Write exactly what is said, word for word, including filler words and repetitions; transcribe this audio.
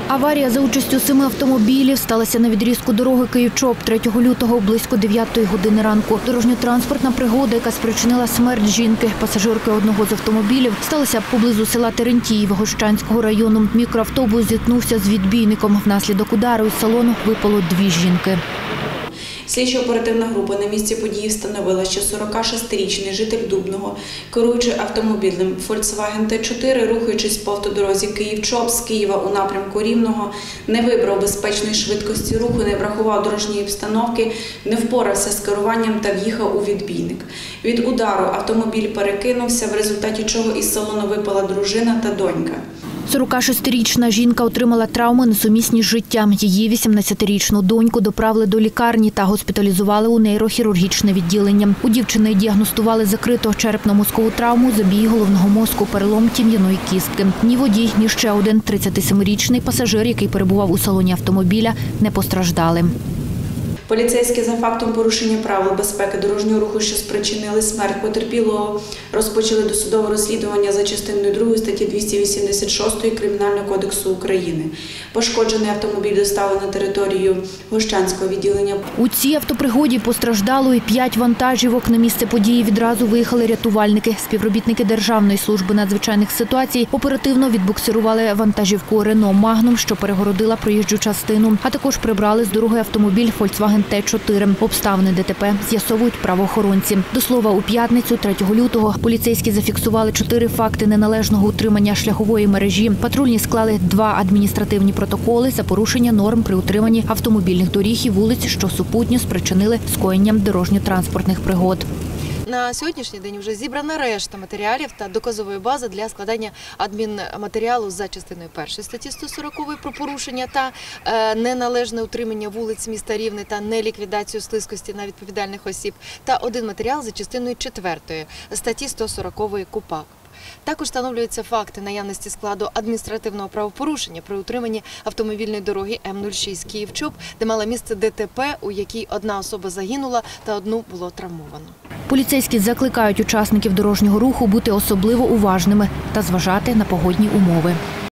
Аварія за участю семи автомобілів сталася на відрізку дороги Київ-Чоп третього лютого близько дев'ятої години ранку. Дорожньо-транспортна пригода, яка спричинила смерть жінки, пасажирки одного з автомобілів, сталася поблизу села Терентіїв Гощанського району. Мікроавтобус зіткнувся з відбійником. Внаслідок удару із салону випало дві жінки. Слідчо-оперативна група на місці події встановила, що сорокашестирічний житель Дубного, керуючи автомобілем Volkswagen Т чотири, рухаючись по автодорозі Київ-Чоп з Києва у напрямку Рівного, не вибрав безпечної швидкості руху, не врахував дорожньої обстановки, не впорався з керуванням та в'їхав у відбійник. Від удару автомобіль перекинувся, в результаті чого із салону випала дружина та донька. сорокашестирічна жінка отримала травми, несумісні з життям. Її вісімнадцятирічну доньку доправили до лікарні та госпіталізували у нейрохірургічне відділення. У дівчини діагностували закриту черепно-мозкову травму, забій головного мозку, перелом тім'яної кістки. Ні водій, ні ще один тридцятисемирічний пасажир, який перебував у салоні автомобіля, не постраждали. Поліцейські за фактом порушення правил безпеки дорожнього руху, що спричинили смерть потерпілого, розпочали досудове розслідування за частиною другої статті двісті вісімдесят шість Кримінального кодексу України. Пошкоджений автомобіль доставили на територію Гощанського відділення. У цій автопригоді постраждало і п'ять вантажівок. На місце події відразу виїхали рятувальники. Співробітники Державної служби надзвичайних ситуацій оперативно відбуксирували вантажівку «Рено Магнум», що перегородила проїжджу частину, а також прибрали з дороги автомобіль «Volkswagen Т чотири». Обставини Д Т П з'ясовують правоохоронці. До слова, у п'ятницю, третього лютого, поліцейські зафіксували чотири факти неналежного утримання шляхової мережі. Патрульні склали два адміністративні протоколи за порушення норм при утриманні автомобільних доріг і вулиць, що супутньо спричинили скоєнням дорожньо-транспортних пригод. На сьогоднішній день вже зібрана решта матеріалів та доказової бази для складання адмінматеріалу за частиною першої статті сто сорок про порушення та е, неналежне утримання вулиць міста Рівне та неліквідацію слизькості на відповідальних осіб, та один матеріал за частиною четвертої статті сто сорок КУпАП. Також встановлюються факти наявності складу адміністративного правопорушення при утриманні автомобільної дороги М нуль шість Київ-Чоп, де мала місце Д Т П, у якій одна особа загинула та одну було травмовано. Поліцейські закликають учасників дорожнього руху бути особливо уважними та зважати на погодні умови.